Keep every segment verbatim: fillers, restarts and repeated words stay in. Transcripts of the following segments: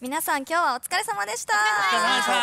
皆さん今日はお疲れ様でした。 お疲れ様でした。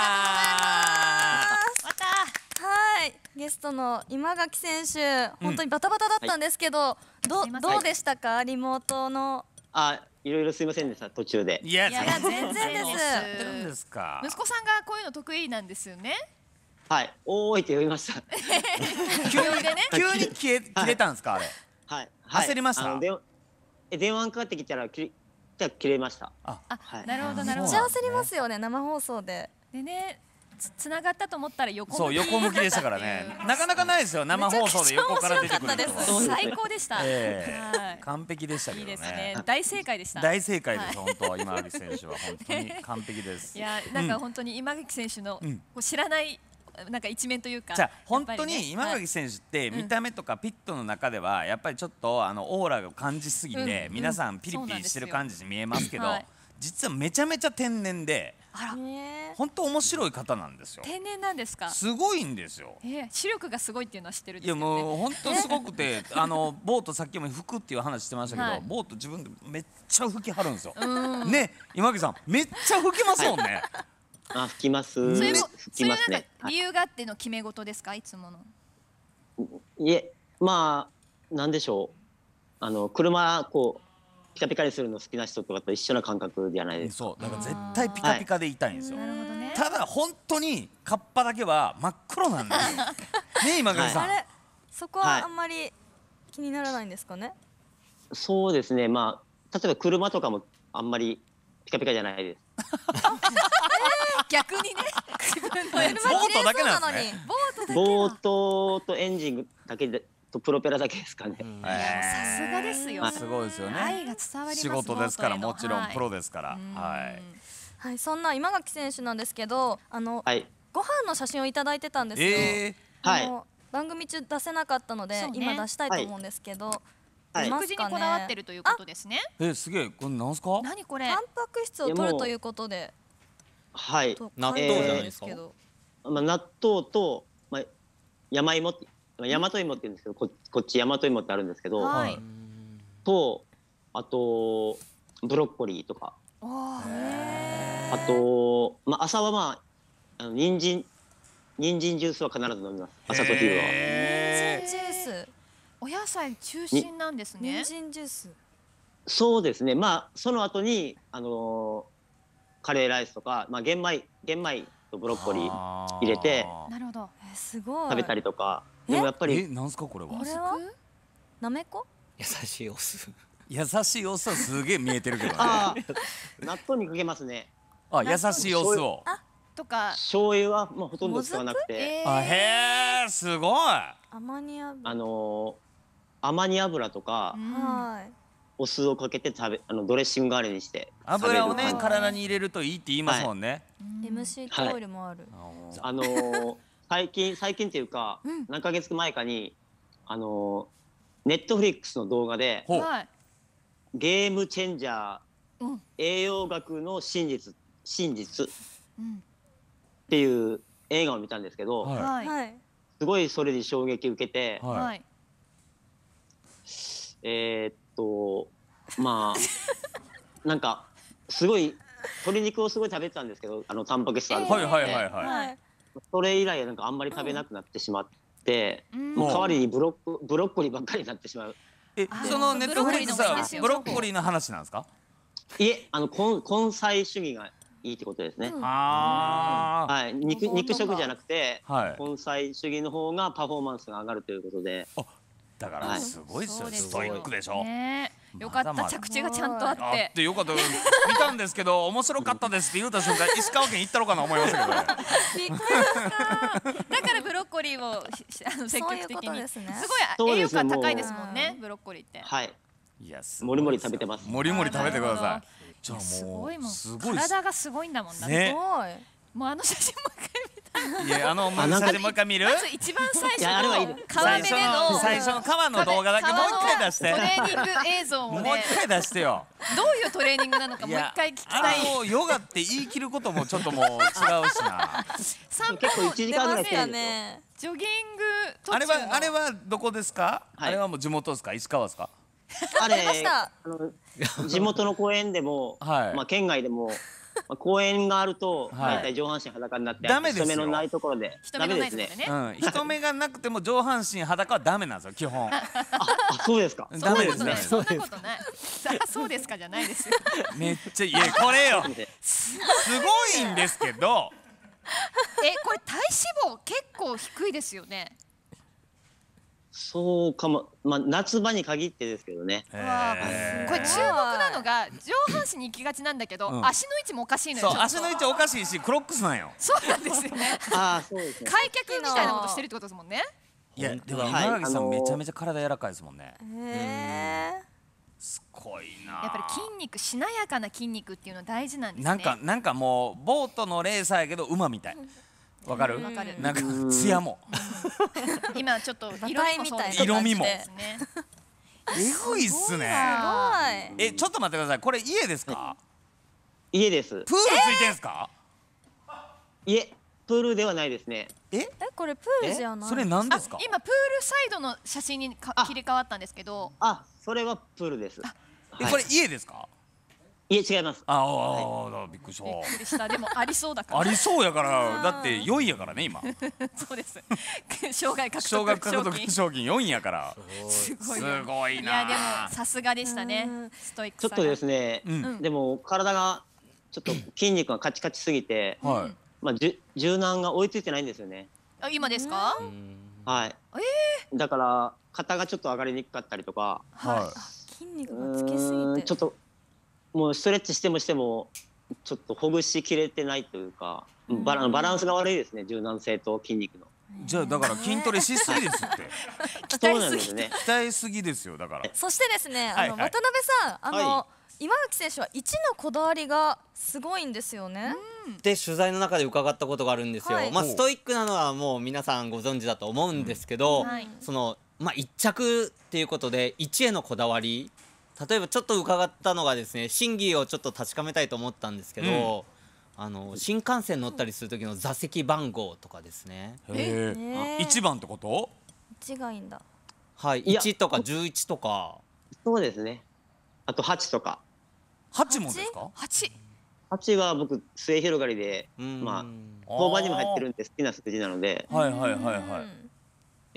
またはいゲストの今垣選手、本当にバタバタだったんですけど、はい、どどうでしたか、リモートの。 あ、いろいろすいませんでした、途中で。 いや、 いや全然です。 ですか。 息子さんがこういうの得意なんですよね。 はい、おーいって呼びました。 急にね、急に切れ切れたんですか、あれ。 はい。 焦りました。 え、電話かかってきたら切じゃ切れました。 あ、なるほどなるほど。 めっちゃ焦りますよね、生放送で。 でね、つながったと思ったら横向き。 そう、横向きでしたからね。なかなかないですよ、生放送で横から出てくる人。最高でした。 完璧でしたけどね。 いいですね。大正解でした。 大正解です。本当は今垣選手は本当に完璧です。 いや、なんか本当に今垣選手の知らないなんか一面というか。 じゃあ本当に今垣選手って見た目とかピットの中ではやっぱりちょっとあのオーラが感じすぎて皆さんピリピリしてる感じに見えますけど、実はめちゃめちゃ天然で本当面白い方なんですよ。 天然なんですか。 すごいんですよ。 視力がすごいっていうのは知ってるんですけどね。いやもう本当すごくて、あのボートさっきも吹くっていう話してましたけど、ボート自分でめっちゃ吹きはるんですよ。ね、今垣さんめっちゃ吹きますもんね。 あ、吹きます。 吹きますね。理由があっての決め事ですか、いつもの。 いえ、まあなんでしょう。あの車こうピカピカにするの好きな人とかと一緒な感覚じゃないですか。 そう、だから絶対ピカピカでいたいんですよ。 なるほどね。 ただ本当にカッパだけは真っ黒なんですよ。ね、今垣さん。 あれ、そこはあんまり気にならないんですかね。 そうですね。まあ例えば車とかもあんまりピカピカじゃないです。 逆にね、 自分のやつボートだけなんですね。 ボートとエンジンだけでとプロペラだけですかね。 さすがですよ。 すごいですよね。 愛が伝わります。 仕事ですから、もちろんプロですから。はい。 はい、そんな今垣選手なんですけど、あのご飯の写真をいただいてたんですよ。はい。番組中出せなかったので今出したいと思うんですけど。 食事にこだわってるということですね。 え、すげえ、これなんすか？ 何これ？ タンパク質を取るということで。 はい。 納豆じゃないですか。 まあ納豆とまあ山芋って大和芋って言うんですけど、ここっち大和芋ってあるんですけど、とあとブロッコリーとか、あとまあ朝はまああの人参人参ジュースは必ず飲みます。朝と昼は。 人参ジュース。 お野菜中心なんですね。 人参ジュース。 そうですね。まあその後にあのカレーライスとか、まあ玄米玄米とブロッコリー入れて、 なるほど。 すごい。 食べたりとか。でもやっぱりえ、なんすかこれは。 これはなめこ？ 優しいお酢。 優しいお酢はすげえ見えてるけどね。 納豆にかけますね。 あ、優しいお酢を。 とか醤油はもうほとんど使わなくて。 あ、へえ、すごい。 アマニ油。 あのアマニ油とかお酢をかけて食べあのドレッシング代わりにして油をね体に入れるといいって言いますもんね。 エムシー ティーオイルもある。 あの最近最近っていうか何ヶ月前かにあのネットフリックスの動画でゲームチェンジャー栄養学の真実真実っていう映画を見たんですけど、すごいそれに衝撃受けて。えっとまあなんかすごい鶏肉をすごい食べてたんですけど、あのタンパク質あるので、それ以来なんかあんまり食べなくなってしまって、もう代わりにブロッコブロッコリーばっかりになってしまう。 え、そのネットフリックスはブロッコリーの話なんですか？ いえ、あの根根菜主義がいいってことですね。 ああ、 はい、肉肉食じゃなくて根菜主義の方がパフォーマンスが上がるということで。 だからすごいですよ。ストイックでしょ。 よかった、着地がちゃんとあって。 あってよかった。見たんですけど面白かったですって言うた瞬間石川県行ったのかな思いましたけど。 びっくりした。だからブロッコリーをあの積極的に。すごい栄養価高いですもんね、ブロッコリーって。 はい。 いや、 もりもり食べてます。 もりもり食べてください。 じゃあもうすごい体がすごいんだもんな。 ね。 もうあの写真もう一回見たい。 いや、あの写真もう一回見る？ まず一番最初の川辺での最初の川の動画だけもう一回出して。 トレーニング映像をね。 もう一回出してよ。 どういうトレーニングなのかもう一回聞きたい。 あのヨガって言い切ることもちょっともう違うしな。 散歩結構一時間ぐらいしてるんですよ。 ジョギング。 あれはあれはどこですか？あれはもう地元ですか？石川ですか？ あれあの地元の公園でも、はい、まあ県外でも。公園があると大体上半身裸になって人目のないところでダメですね。 人目がなくても上半身裸はダメなんですよ基本。あ、 そうですか。 ダメですね。 そんなことない。そうですかじゃないですよ。 めっちゃいやこれよ。すごいんですけど。 え、これ体脂肪結構低いですよね。 そうかも、まあ夏場に限ってですけどね。 これ注目なのが上半身に行きがちなんだけど、足の位置もおかしいのよ。 足の位置おかしいしクロックスなんよ。 そうなんですよね。 ああ、そうですね。 開脚みたいなことしてるってことですもんね。 いやでも今垣さんめちゃめちゃ体柔らかいですもんね。へえ。すごいな。 やっぱり筋肉、しなやかな筋肉っていうの大事なんですね。 なんかなんかもうボートのレーサーやけど馬みたい。わかる？なんかツヤも。 今ちょっと色味もそうですね。 色味も。えぐいっすね。え、ちょっと待ってください。これ家ですか？ 家です。 プールついてんすか？ いえ、プールではないですね。 え？え、これプールじゃない？ それ何ですか？ 今プールサイドの写真に切り替わったんですけど。 あ、それはプールです。 え、これ家ですか？ いえ、違います。 ああ、びっくりした。 びっくりした。でもありそうだから。 ありそうやからだってよんやからね今。 そうです。障害獲得障害獲得賞金よんやから。 すごい。 すごいな。 いやでもさすがでしたね。ストイックさが。 ちょっとですね。でも体がちょっと筋肉がカチカチすぎて、まあ柔軟が追いついてないんですよね。 あ、今ですか？ はい。だから肩がちょっと上がりにくかったりとか。 はい。筋肉がつきすぎて。 ちょっと。もうストレッチしてもしてもちょっとほぐしきれてないというかバラ、バランスが悪いですね、柔軟性と筋肉の。 じゃあだから筋トレしすぎですって鍛えすぎね鍛えすぎですよ。だからそしてですね、あの渡辺さん、あの今垣選手は一のこだわりがすごいんですよね。 で取材の中で伺ったことがあるんですよ。まあストイックなのはもう皆さんご存知だと思うんですけど、そのまあ一着っていうことで一へのこだわり、例えばちょっと伺ったのがですね、真偽をちょっと確かめたいと思ったんですけど、うん、あの新幹線乗ったりする時の座席番号とかですね。 へえ。一番ってこと？ 一がいいんだ。 はい、一とか十一とか。 そうですね。あと八とか。 八もですか？ 八。 八は僕末広がりで、まあ相場にも入ってるんで好きな数字なので。 はいはいはいはい。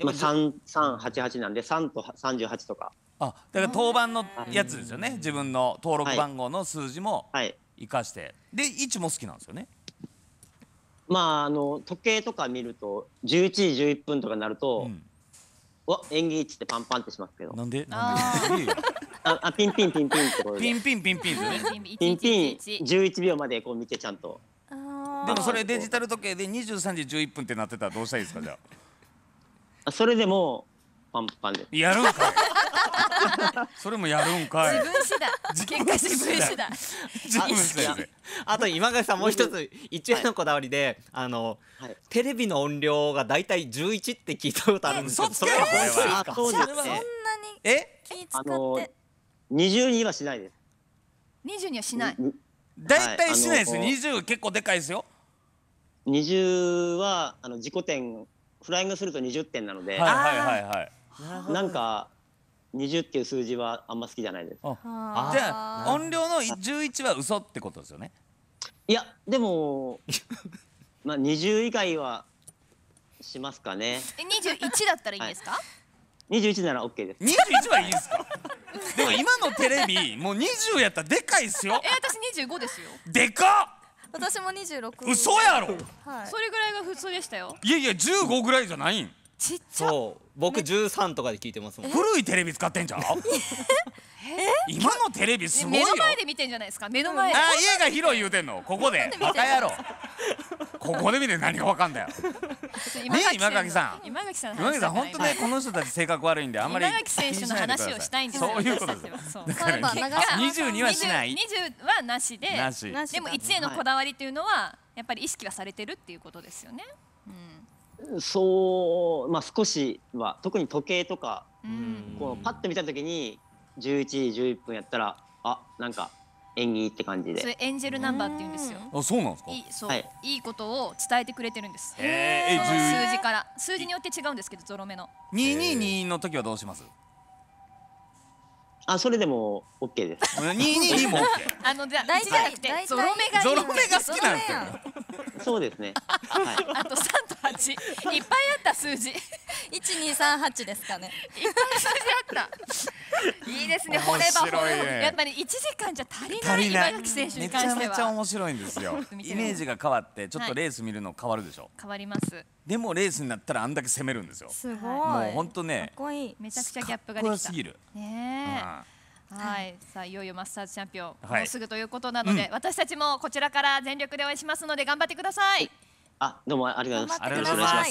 まあ三三八八なんで三と三十八とか。 あ、だから当番のやつですよね。自分の登録番号の数字も生かして、でいちも好きなんですよね。 まああの時計とか見るとじゅういちじじゅういっぷんとかになると、うん、わ演技いちってパンパンってしますけど。 なんで？なんで？ ああピンピンピンピンってことで。 ピンピンピンピンですね。 ピンピンじゅういちびょうまでこう見てちゃんと。 でもそれデジタル時計でにじゅうさんじじゅういっぷんってなってたらどうしたらいいですかじゃあ。それでもパンパンです。 やるんかい。それもやるんかい。 自分次第。結果自分次第。 自分次第。 あと今垣さんもう一つ一円のこだわりで、あのテレビの音量がだいたいじゅういちって聞いたことあるんですけど、 それは本当ですか？ そうですね。 そんなにえ？ 気使って。 にじゅうにはしないです。 にじゅうにはしない。 だいたいしないです。にじゅう結構でかいですよ。 にじゅうはあの自己点フライングするとにじゅってんなので。 はいはいはいはい。 なんかにじゅうっていう数字はあんま好きじゃないです。じゃあ音量のじゅういちは嘘ってことですよね。 いやでもまあにじゅう以外はしますかね。 えにじゅういちだったらいいですか？ にじゅういちなら オーケー です。 にじゅういちはいいんですか？でも今のテレビもうにじゅうやったらでかいっすよ。 え私にじゅうごですよ。 でかっ。 私もにじゅうろく。 嘘やろ。 それぐらいが普通でしたよ。 いやいやじゅうごぐらいじゃないん。 ちっちゃ。 そう僕じゅうさんとかで聞いてますもん。 古いテレビ使ってんじゃん。今のテレビすごいよ。 目の前で見てんじゃないですか。目の前。 あ家が広い言うてんの。ここでバカ野郎。ここで見て何がわかんだよ。ね今垣さん。 今垣さん。 今垣さん本当ねこの人たち性格悪いんであんまり。 今垣選手の話をしたいんですよ。 そういうことです。だからにじゅうにはしない。 にじゅうはなしで。 なし。 でもいちへのこだわりっていうのはやっぱり意識はされてるっていうことですよね。 そうまあ少しは特に時計とかこうパッと見た時にじゅういちじじゅういっぷんやったらあなんか縁起って感じで。 それエンジェルナンバーって言うんですよ。 あそうなんですか？ いいそういいことを伝えてくれてるんです。 ええ数字から数字によって違うんですけどゾロ目の。 にひゃくにじゅうにの時はどうします？ あ、それでもオッケーです。 にいににもオッケー。あのじゃあ大体ゾロ目がゾロ目が好きなんですよ。 そうですね。 あと三と八、いっぱいあった数字。 一二三八ですかね。 いっぱい数字あった。いいですね。掘れば掘る。やっぱり一時間じゃ足りない今垣選手に関しては。 めちゃめちゃ面白いんですよ。イメージが変わってちょっとレース見るの変わるでしょ。 変わります。でもレースになったらあんだけ攻めるんですよ。 すごい。 もう本当ね。 かっこいい。 めちゃくちゃギャップができた。 かっこよすぎる。 ねえ。はい、さあいよいよマスターズチャンピオン、もうすぐということなので、私たちもこちらから全力で応援しますので頑張ってください。 あ、どうもありがとうございます。 ありがとうございます。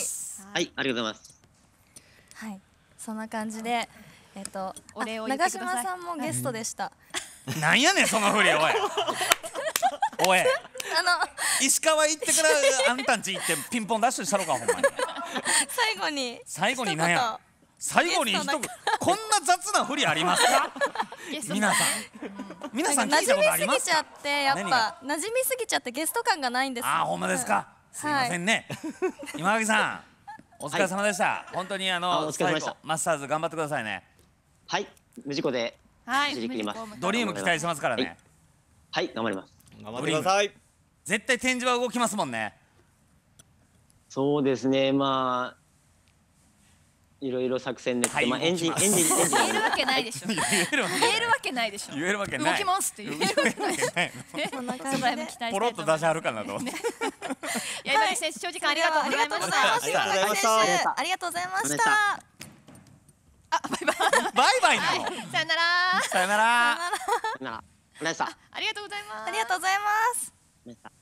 はい、ありがとうございます。 はい、そんな感じで、えっとお礼を言ってください。 長嶋さんもゲストでした。 なんやねんそのふり、おい。おい。あの石川行ってからあんたんち行ってピンポンダッシュしたのかほんまに。 最後に。 最後になんや。最後に一言、こんな雑なふりありますか？皆さん、皆さん聞いたことありますか？ 馴染みすぎちゃってやっぱ馴染みすぎちゃってゲスト感がないんです。 あ、ほんまですか？すいませんね。今垣さん、お疲れ様でした。本当にあの最後マスターズ頑張ってくださいね。 はい、無事故で走り切ります。 ドリーム期待してますからね。 はい、頑張ります。 頑張ってください。 絶対展示は動きますもんね。 そうですね、まあ。いろいろ作戦練って、まあエンジンエンジンエンジン言えるわけないでしょ。言えるわけないでしょ。 言えるわけない。 動きますって言えるわけないでしょ。そんな感じでポロッと出しはるかなと。いや今選手長時間ありがとうございました。 ありがとうございました。ありがとうございました。 あ、バイバイ。 バイバイなの。 さよなら。 さよなら。 なら、お疲れ様でした。 ありがとうございます。 ありがとうございます。